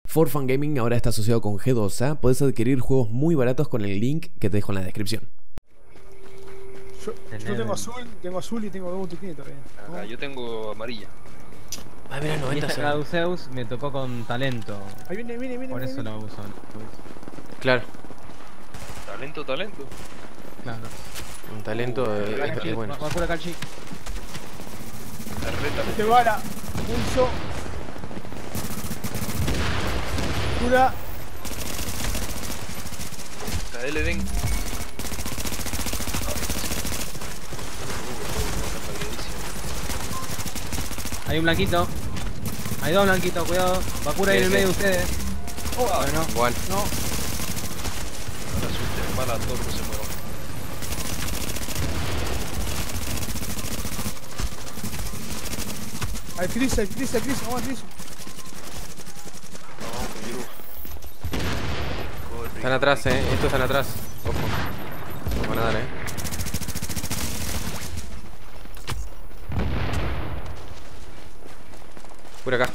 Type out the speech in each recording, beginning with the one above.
For Fun Gaming ahora está asociado con G2A. Puedes adquirir juegos muy baratos con el link que te dejo en la descripción. Yo tengo azul y tengo botiquín todavía. Acá, yo tengo amarilla. Ah, mira, 90 Esta segundos. Caduceus me tocó con talento. Ahí viene. Por eso lo uso. Claro, Talento. Claro. un talento es bueno. Va a curar Calchi. Carreta. Te bala. Pulso. Cura. Caele den. Hay un blanquito. Hay dos blanquitos, cuidado. Bakura ahí en el medio de ustedes. Bueno, Bueno, No. Ahora asuste, mala torre se mueva. Hay Chris. Vamos a Chris. Vamos con Giru. Corre, están atrás, estos están atrás. Ojo. Nos van a dar, Por acá.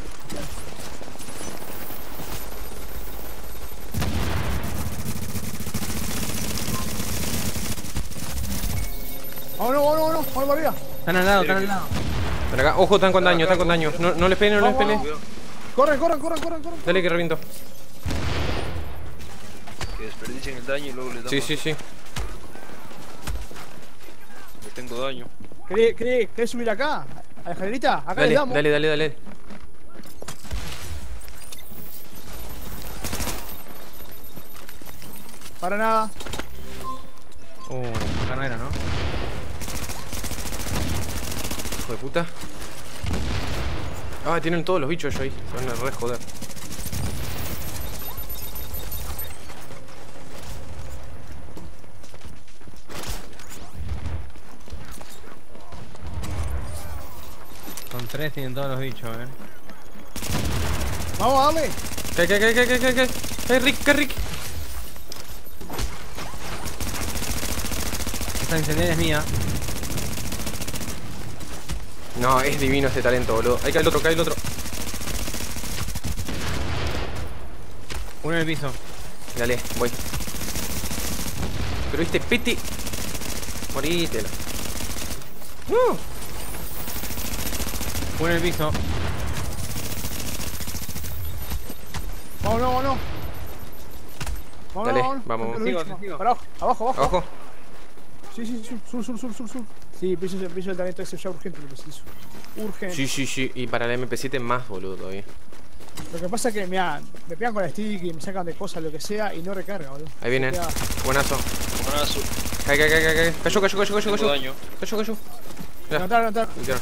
Vámonos para arriba. están al lado, están al lado. Por acá. Ojo, están con daño, están con daño. No les peleen, no les peleen. Corre. Dale que reviento. Que desperdicien el daño y luego les damos. Sí. Yo tengo daño. ¿Querés subir acá? ¿A la escalerita? Acá le damos. Dale. Para nada. Acá no era, ¿no? Hijo de puta. Ah, tienen todos los bichos ellos ahí. Se van a re joder. Con tres tienen todos los bichos, Vamos a darle. ¿Qué? Rick. Esta incendiaria es mía. No, es divino este talento, boludo. Ahí cae el otro. Uno en el piso. Dale, voy. Pero este pete. Morítelo. Uno en el piso. Vámonos. Dale, vamos. Te sigo. Para abajo. Abajo. Sí. Sur. Sí, piso el talento ese ya urgente lo preciso. Urgente. Sí. Y para la MP7 más, boludo, todavía. Lo que pasa es que me pegan con la stick y me sacan de cosas, lo que sea, y no recarga, boludo. Ahí vienen. Buenazo. Buenazo. Cae. Cayó. Tengo daño. Cayó. Ya. Levantar. Limpiaron.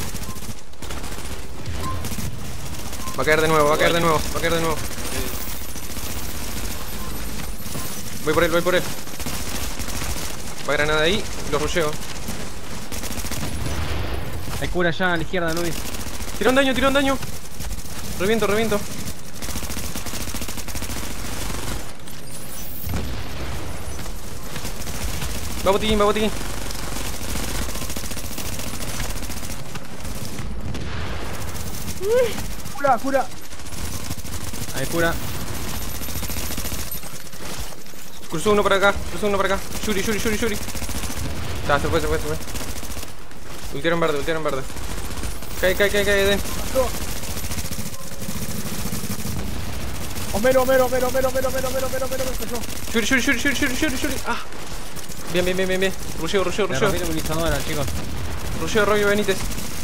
Va a caer de nuevo. Voy por él. Va granada ahí, lo rusheo. Hay cura allá a la izquierda, Luis. Tiró un daño. Reviento. Va botiquín. Cura. Hay cura. Cruzó uno para acá. Yuri. Ya, se fue. Ultieron verde. Cae, Den. Homero. Yuri. Ah. Bien. Rusheo. Le rompí la imunizadora, chicos. Rusheo, Robio Benítez.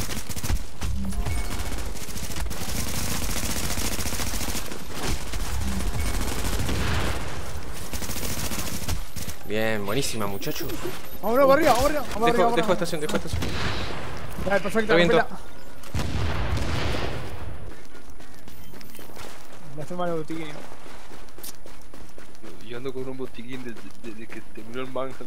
Bien, buenísima, muchachos. Vámonos para arriba. Dejo estación. Dale, perfecto. Reviento. La firma de botiquín. Yo ando con un botiquín desde que terminó el Manhunt.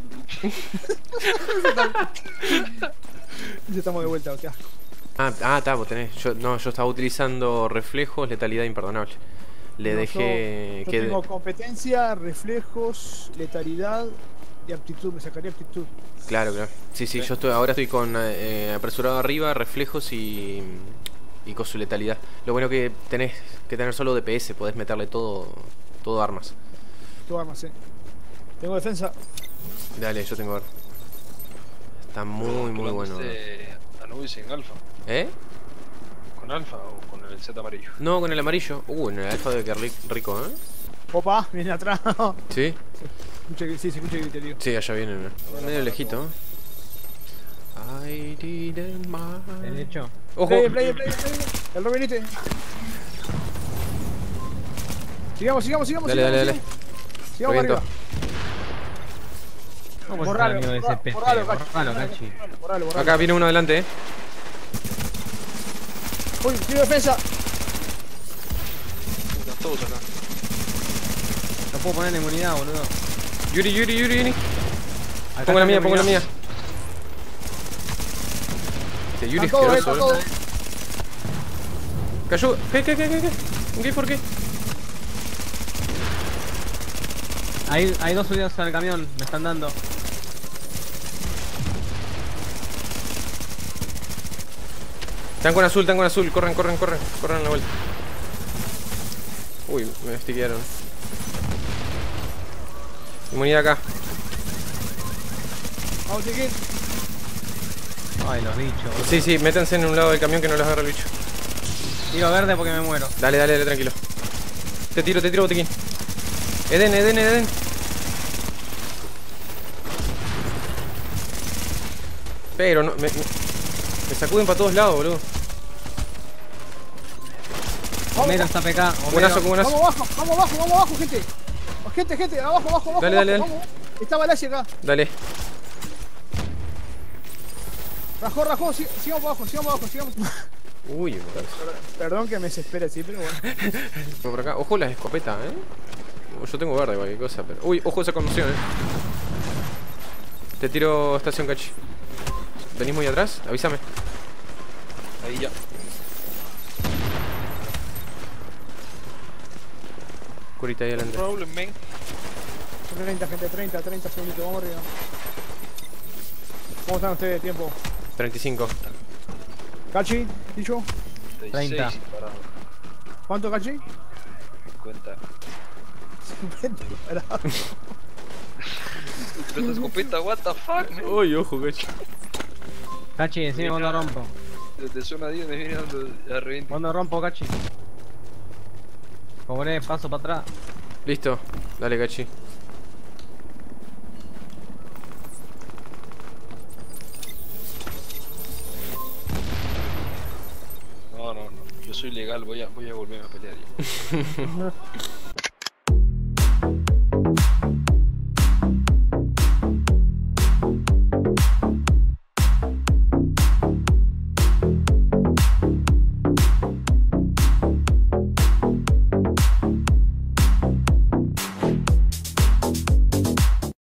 Ya estamos de vuelta, qué asco. Está, vos tenés. Yo estaba utilizando reflejos, letalidad imperdonable. Le No, dejé yo que... tengo competencia, reflejos, letalidad y aptitud. Me sacaría aptitud. Claro. Sí, ahora estoy con apresurado arriba, reflejos y con su letalidad. Lo bueno que tenés que tener solo DPS, podés meterle todo armas. Tu arma, sí. Tengo defensa. Dale, yo tengo armas. Está muy bueno. Anubis en alfa. ¿Eh? ¿Con alfa o con el Z amarillo? No, con el amarillo. En el alfa debe quedar rico, ¿eh? Opa, viene atrás. ¿Sí? Sí, se escucha griterío. Sí, allá vienen. Medio lejito, ¿eh? I didn't mind. Derecho. ¡Ojo! Play. El Robinite. Sigamos. Dale. Sigamos Reviento. arriba. ¿Cómo es el Borralo, amigo de ese PC? borralo, Borralo, Cachi. Borralo. Acá viene uno adelante, Uy, tiene defensa. Están todos acá. No puedo poner inmunidad, boludo. Yuri. Acá Pongo la está mía. Este Yuri es Está todo, asqueroso, está todo. Cayó. ¿Qué? ¿Un qué? ¿Por qué? Hay dos subidas al camión, me están dando. Están con azul. Corren la vuelta. Uy, me stiquearon. Inmunidad acá. Vamos, chiquín. Ay, los bichos. boludo. Sí, métanse en un lado del camión que no los agarra el bicho. Tiro verde porque me muero. Dale, tranquilo. Te tiro botiquín. Eden. Pero no, me sacuden para todos lados, boludo. Homero está PK. Buenazo. Vamos abajo, gente. Gente, abajo. Dale. Vamos. Está Balashi acá. Dale. Rajó, sigamos abajo. Uy, me parece. Perdón que me desespere así, pero bueno. Por acá. Ojo las escopetas, Yo tengo verde, cualquier cosa, pero... Uy, ojo esa conmoción, Te tiro estación cachi. ¿Venís muy atrás? Avísame. Ahí ya. Curita ahí adelante. Problem, man. 30 segunditos, vamos arriba. ¿Cómo están ustedes de tiempo? 35. Cachi, dicho. 30. Parado. ¿Cuánto Cachi? 50. 50 parado. Esta escopeta, what the fuck, man. Uy, ojo, cachi. Cachi, decime cuando rompo. Desde zona 10 me viene dando a reviente. ¿Cuándo rompo, Cachi? Cobré, paso para atrás. Listo. Dale, cachi. No. Yo soy legal, voy a volver a pelear ya.